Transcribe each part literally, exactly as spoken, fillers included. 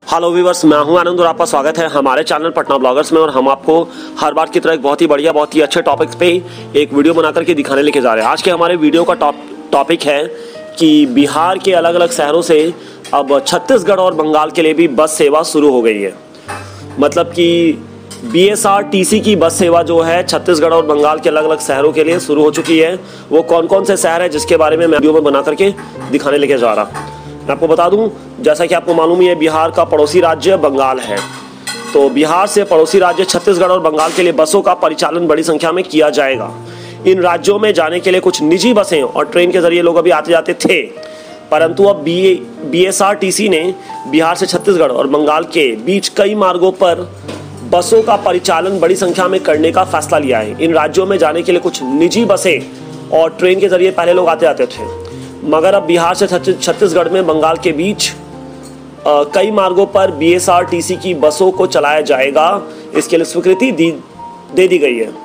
Hello viewers, मैं हूं आनंद और आपका स्वागत है हमारे चैनल पटना ब्लॉगर्स में। और हम आपको हर बार की तरह एक बहुत ही बढ़िया बहुत ही अच्छे टॉपिक्स पे एक वीडियो बना करके दिखाने लेके जा रहे हैं। आज के हमारे वीडियो का टॉप टॉपिक है कि बिहार के अलग अलग शहरों से अब छत्तीसगढ़ और बंगाल के लिए भी बस सेवा शुरू हो गई है। मतलब कि B S R T C की बस सेवा जो है छत्तीसगढ़ और बंगाल के अलग अलग शहरों के लिए शुरू हो चुकी है। वो कौन कौन से शहर है जिसके बारे में मैं वीडियो में बना करके दिखाने लेके जा रहा। मैं आपको बता दूं, जैसा कि आपको मालूम ही है, बिहार का पड़ोसी राज्य बंगाल है। तो बिहार से पड़ोसी राज्य छत्तीसगढ़ और बंगाल के लिए बसों का परिचालन बड़ी संख्या में किया जाएगा। इन राज्यों में जाने के लिए कुछ निजी बसें और ट्रेन के जरिए लोग अभी आते जाते थे, परंतु अब B S R T C ने बिहार से छत्तीसगढ़ और बंगाल के बीच कई मार्गों पर बसों का परिचालन बड़ी संख्या में करने का फैसला लिया है। इन राज्यों में जाने के लिए कुछ निजी बसें और ट्रेन के जरिए पहले लोग आते जाते थे, मगर अब बिहार से छत्तीसगढ़ में बंगाल के बीच आ, कई मार्गों पर B S R T C की बसों को चलाया जाएगा। इसके लिए स्वीकृति दी दे दी गई है।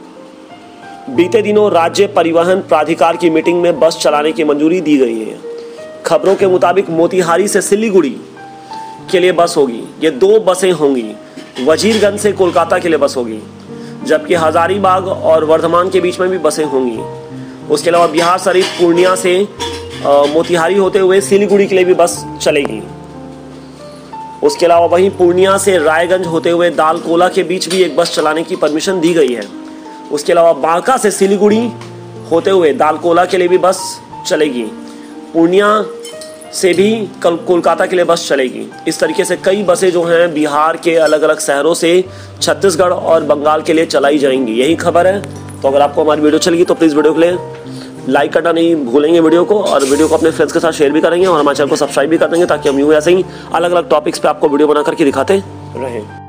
बीते दिनों राज्य परिवहन प्राधिकार की मीटिंग में बस चलाने की मंजूरी दी गई है। खबरों के मुताबिक मोतिहारी से सिलीगुड़ी के लिए बस होगी। ये दो बसें होंगी। वजीरगंज से कोलकाता के लिए बस होगी, जबकि हजारीबाग और वर्धमान के बीच में भी बसें होंगी। उसके अलावा बिहार शरीफ पूर्णिया से मोतिहारी होते हुए सिलीगुड़ी के लिए भी बस चलेगी। उसके अलावा वहीं पूर्णिया से रायगंज होते हुए दालकोला के बीच भी एक बस चलाने की परमिशन दी गई है। उसके अलावा बांका से सिलीगुड़ी होते हुए दालकोला के लिए भी बस चलेगी। पूर्णिया से भी कल कोलकाता के लिए बस चलेगी। इस तरीके से कई बसें जो हैं बिहार के अलग अलग शहरों से छत्तीसगढ़ और बंगाल के लिए चलाई जाएंगी। यही खबर है। तो अगर आपको हमारी वीडियो चलेगी तो प्लीज़ वीडियो के लिए लाइक करना नहीं भूलेंगे वीडियो को, और वीडियो को अपने फ्रेंड्स के साथ शेयर भी करेंगे और हमारे चैनल को सब्सक्राइब भी कर देंगे, ताकि हम यूँ ऐसे ही अलग अलग टॉपिक्स पे आपको वीडियो बना करके दिखाते रहें।